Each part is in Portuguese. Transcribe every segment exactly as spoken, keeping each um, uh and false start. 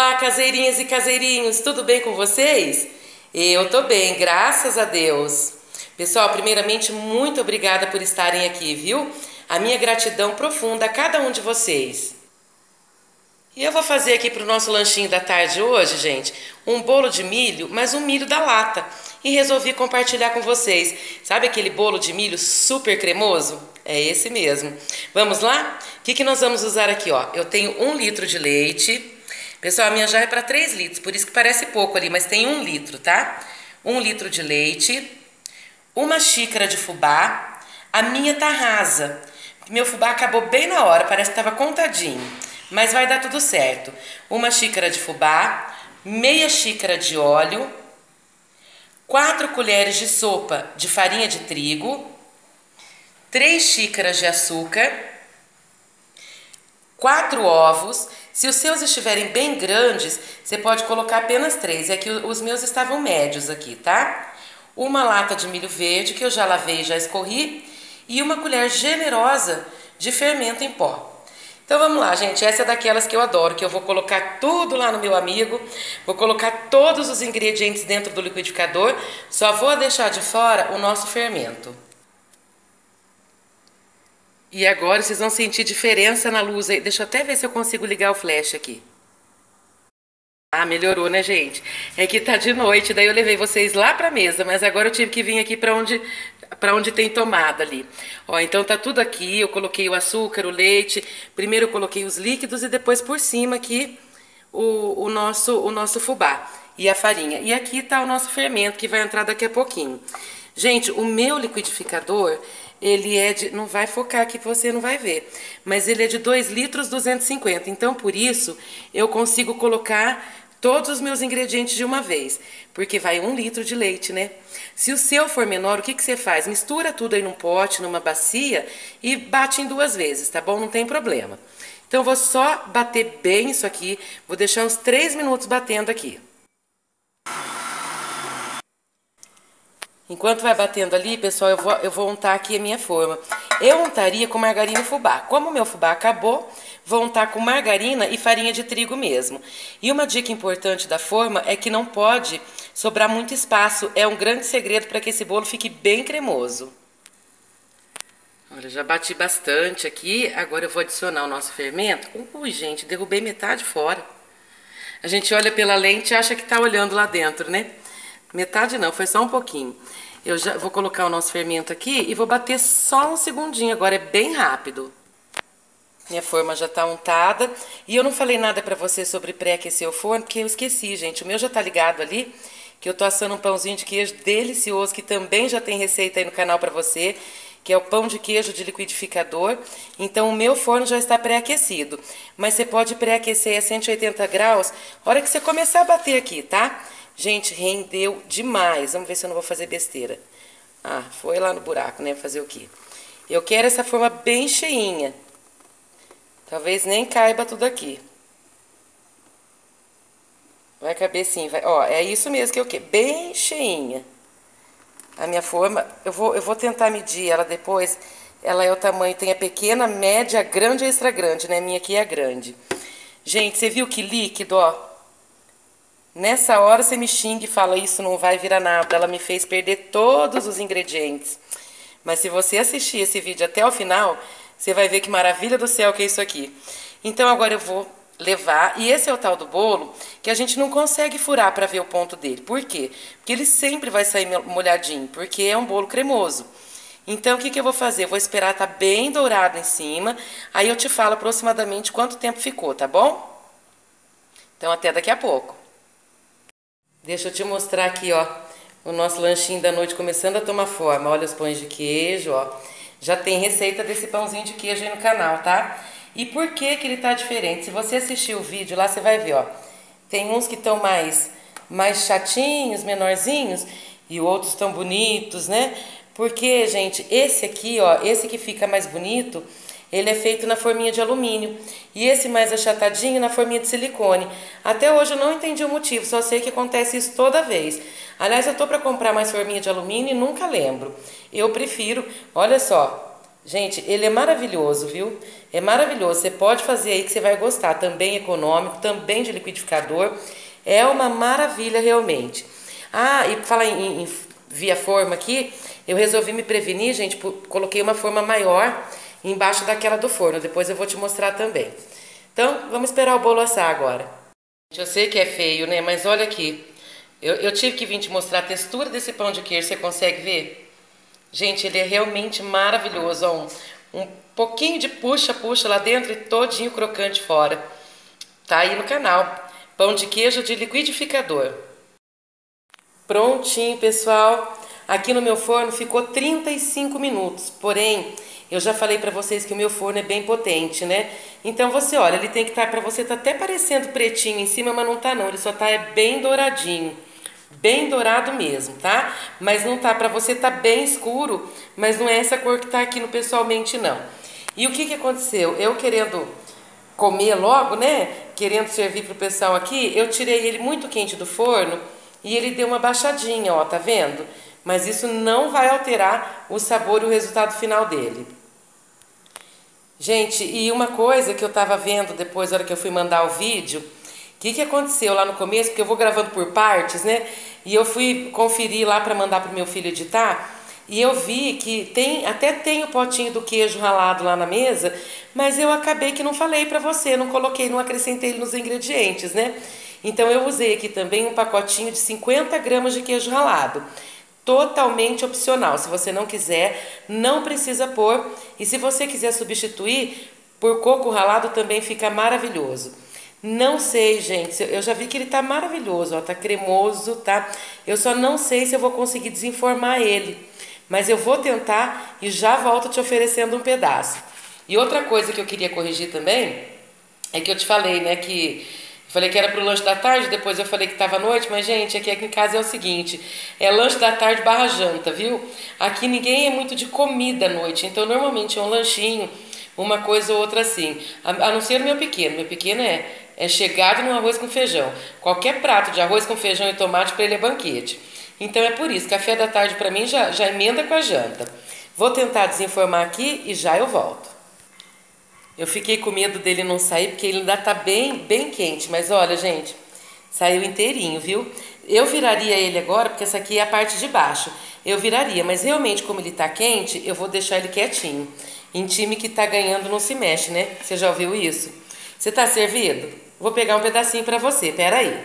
Olá, caseirinhas e caseirinhos, tudo bem com vocês? Eu tô bem, graças a Deus. Pessoal, primeiramente, muito obrigada por estarem aqui, viu? A minha gratidão profunda a cada um de vocês. E eu vou fazer aqui pro nosso lanchinho da tarde hoje, gente, um bolo de milho, mas um milho da lata. E resolvi compartilhar com vocês. Sabe aquele bolo de milho super cremoso? É esse mesmo. Vamos lá? O que, que nós vamos usar aqui, ó? Eu tenho um litro de leite. Pessoal, a minha já é para três litros, por isso que parece pouco ali, mas tem um litro, tá? Um litro de leite, uma xícara de fubá. A minha tá rasa. Meu fubá acabou bem na hora, parece que estava contadinho, mas vai dar tudo certo. Uma xícara de fubá, meia xícara de óleo, quatro colheres de sopa de farinha de trigo, três xícaras de açúcar, quatro ovos. Se os seus estiverem bem grandes, você pode colocar apenas três. É que os meus estavam médios aqui, tá? Uma lata de milho verde, que eu já lavei e já escorri, e uma colher generosa de fermento em pó. Então vamos lá, gente. Essa é daquelas que eu adoro, que eu vou colocar tudo lá no meu amigo, vou colocar todos os ingredientes dentro do liquidificador, só vou deixar de fora o nosso fermento. E agora vocês vão sentir diferença na luz aí. Deixa eu até ver se eu consigo ligar o flash aqui. Ah, melhorou, né, gente? É que tá de noite, daí eu levei vocês lá pra mesa, mas agora eu tive que vir aqui pra onde, pra onde tem tomada ali. Ó, então tá tudo aqui, eu coloquei o açúcar, o leite, primeiro eu coloquei os líquidos e depois por cima aqui o, o, nosso, o nosso fubá e a farinha. E aqui tá o nosso fermento que vai entrar daqui a pouquinho. Gente, o meu liquidificador, ele é de... Não vai focar aqui, você não vai ver. Mas ele é de dois litros duzentos e cinquenta. Então, por isso, eu consigo colocar todos os meus ingredientes de uma vez. Porque vai um litro de leite, né? Se o seu for menor, o que, que você faz? Mistura tudo aí num pote, numa bacia e bate em duas vezes, tá bom? Não tem problema. Então, eu vou só bater bem isso aqui. Vou deixar uns três minutos batendo aqui. Enquanto vai batendo ali, pessoal, eu vou, eu vou untar aqui a minha forma. Eu untaria com margarina e fubá. Como o meu fubá acabou, vou untar com margarina e farinha de trigo mesmo. E uma dica importante da forma é que não pode sobrar muito espaço. É um grande segredo para que esse bolo fique bem cremoso. Olha, já bati bastante aqui. Agora eu vou adicionar o nosso fermento. Ui, gente, derrubei metade fora. A gente olha pela lente e acha que está olhando lá dentro, né? Metade não, foi só um pouquinho. Eu já vou colocar o nosso fermento aqui e vou bater só um segundinho, agora é bem rápido. Minha forma já tá untada. E eu não falei nada pra você sobre pré-aquecer o forno, porque eu esqueci, gente. O meu já tá ligado ali, que eu tô assando um pãozinho de queijo delicioso, que também já tem receita aí no canal pra você, que é o pão de queijo de liquidificador. Então o meu forno já está pré-aquecido. Mas você pode pré-aquecer a cento e oitenta graus a hora que você começar a bater aqui, tá? Gente, rendeu demais. Vamos ver se eu não vou fazer besteira. Ah, foi lá no buraco, né? Fazer o quê? Eu quero essa forma bem cheinha. Talvez nem caiba tudo aqui. Vai caber sim. Vai. Ó, é isso mesmo que eu quero. Bem cheinha. A minha forma, eu vou, eu vou tentar medir ela depois. Ela é o tamanho, tem a pequena, média, grande e extra grande, né? A minha aqui é a grande. Gente, você viu que líquido, ó? Nessa hora você me xinga e fala, isso não vai virar nada. Ela me fez perder todos os ingredientes. Mas se você assistir esse vídeo até o final, você vai ver que maravilha do céu que é isso aqui. Então agora eu vou levar. E esse é o tal do bolo que a gente não consegue furar para ver o ponto dele. Por quê? Porque ele sempre vai sair molhadinho, porque é um bolo cremoso. Então o que, que eu vou fazer? Eu vou esperar estar bem dourado em cima. Aí eu te falo aproximadamente quanto tempo ficou, tá bom? Então até daqui a pouco. Deixa eu te mostrar aqui, ó, o nosso lanchinho da noite começando a tomar forma. Olha os pães de queijo, ó. Já tem receita desse pãozinho de queijo aí no canal, tá? E por que que ele tá diferente? Se você assistir o vídeo lá, você vai ver, ó. Tem uns que estão mais, mais chatinhos, menorzinhos, e outros tão bonitos, né? Porque, gente, esse aqui, ó, esse que fica mais bonito, ele é feito na forminha de alumínio. E esse mais achatadinho na forminha de silicone. Até hoje eu não entendi o motivo, só sei que acontece isso toda vez. Aliás, eu tô para comprar mais forminha de alumínio e nunca lembro. Eu prefiro, olha só, Gente, ele é maravilhoso, viu? É maravilhoso. Você pode fazer aí que você vai gostar. Também econômico, também de liquidificador. É uma maravilha realmente. Ah, e falar em, em via forma aqui, eu resolvi me prevenir, gente, coloquei uma forma maior embaixo daquela do forno. Depois eu vou te mostrar também. Então, vamos esperar o bolo assar agora. Eu sei que é feio, né? Mas olha aqui. Eu, eu tive que vir te mostrar a textura desse pão de queijo. Você consegue ver? Gente, ele é realmente maravilhoso. Ó, um, um pouquinho de puxa-puxa lá dentro e todinho crocante fora. Tá aí no canal. Pão de queijo de liquidificador. Prontinho, pessoal. Aqui no meu forno ficou trinta e cinco minutos. Porém, eu já falei pra vocês que o meu forno é bem potente, né? Então você olha, ele tem que estar, pra você tá até parecendo pretinho em cima, mas não tá não. Ele só tá é bem douradinho. Bem dourado mesmo, tá? Mas não tá, pra você tá bem escuro, mas não é essa cor que tá aqui no pessoalmente não. E o que que aconteceu? Eu querendo comer logo, né? Querendo servir pro pessoal aqui, eu tirei ele muito quente do forno e ele deu uma baixadinha, ó, tá vendo? Mas isso não vai alterar o sabor e o resultado final dele. Gente, e uma coisa que eu tava vendo depois, na hora que eu fui mandar o vídeo, o que que aconteceu lá no começo, porque eu vou gravando por partes, né? E eu fui conferir lá para mandar pro meu filho editar, e eu vi que tem, até tem o potinho do queijo ralado lá na mesa, mas eu acabei que não falei para você, não coloquei, não acrescentei ele nos ingredientes, né? Então eu usei aqui também um pacotinho de cinquenta gramas de queijo ralado. Totalmente opcional. Se você não quiser, não precisa pôr. E se você quiser substituir por coco ralado, também fica maravilhoso. Não sei, gente. Eu já vi que ele tá maravilhoso, ó, tá cremoso, tá? Eu só não sei se eu vou conseguir desenformar ele. Mas eu vou tentar e já volto te oferecendo um pedaço. E outra coisa que eu queria corrigir também é que eu te falei, né, que eu falei que era pro lanche da tarde, depois eu falei que tava à noite, mas, gente, aqui, aqui em casa é o seguinte, é lanche da tarde barra janta, viu? Aqui ninguém é muito de comida à noite, então normalmente é um lanchinho, uma coisa ou outra assim. A, a não ser o meu pequeno, meu pequeno é, é chegado no arroz com feijão. Qualquer prato de arroz com feijão e tomate para ele é banquete. Então é por isso, café da tarde para mim já, já emenda com a janta. Vou tentar desenformar aqui e já eu volto. Eu fiquei com medo dele não sair, porque ele ainda tá bem, bem quente. Mas olha, gente, saiu inteirinho, viu? Eu viraria ele agora, porque essa aqui é a parte de baixo. Eu viraria, mas realmente, como ele tá quente, eu vou deixar ele quietinho. Em time que tá ganhando não se mexe, né? Você já ouviu isso? Você tá servido? Vou pegar um pedacinho pra você, pera aí.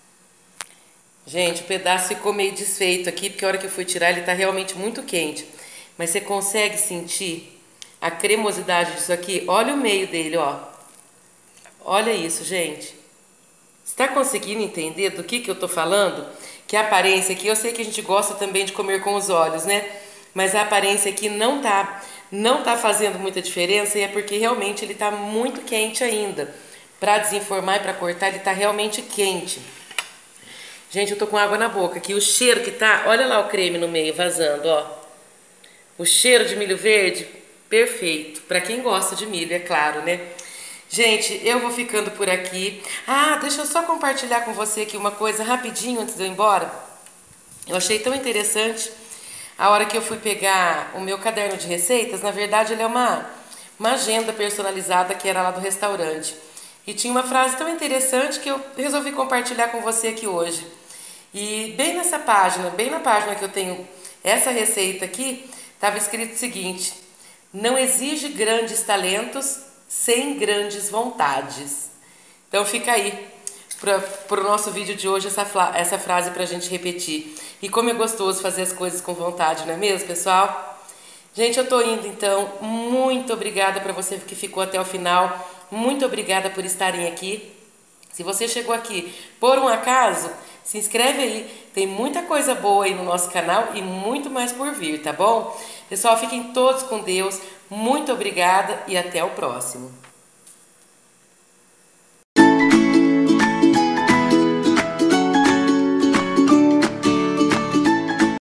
Gente, o pedaço ficou meio desfeito aqui, porque a hora que eu fui tirar ele tá realmente muito quente. Mas você consegue sentir a cremosidade disso aqui? Olha o meio dele, ó. Olha isso, gente. Você tá conseguindo entender do que que eu tô falando? Que a aparência aqui, eu sei que a gente gosta também de comer com os olhos, né? Mas a aparência aqui não tá, não tá fazendo muita diferença e é porque realmente ele tá muito quente ainda. Pra desenformar e pra cortar, ele tá realmente quente. Gente, eu tô com água na boca aqui. O cheiro que tá, olha lá o creme no meio vazando, ó. O cheiro de milho verde, perfeito. Pra quem gosta de milho, é claro, né? Gente, eu vou ficando por aqui. Ah, deixa eu só compartilhar com você aqui uma coisa rapidinho antes de eu ir embora. Eu achei tão interessante a hora que eu fui pegar o meu caderno de receitas. Na verdade, ele é uma, uma agenda personalizada que era lá do restaurante. E tinha uma frase tão interessante que eu resolvi compartilhar com você aqui hoje. E bem nessa página, bem na página que eu tenho essa receita aqui, estava escrito o seguinte: não exige grandes talentos sem grandes vontades. Então fica aí para o nosso vídeo de hoje essa, essa frase para a gente repetir. E como é gostoso fazer as coisas com vontade, não é mesmo, pessoal? Gente, eu tô indo então. Muito obrigada para você que ficou até o final. Muito obrigada por estarem aqui. Se você chegou aqui por um acaso, se inscreve aí. Tem muita coisa boa aí no nosso canal e muito mais por vir, tá bom? Pessoal, fiquem todos com Deus. Muito obrigada e até o próximo.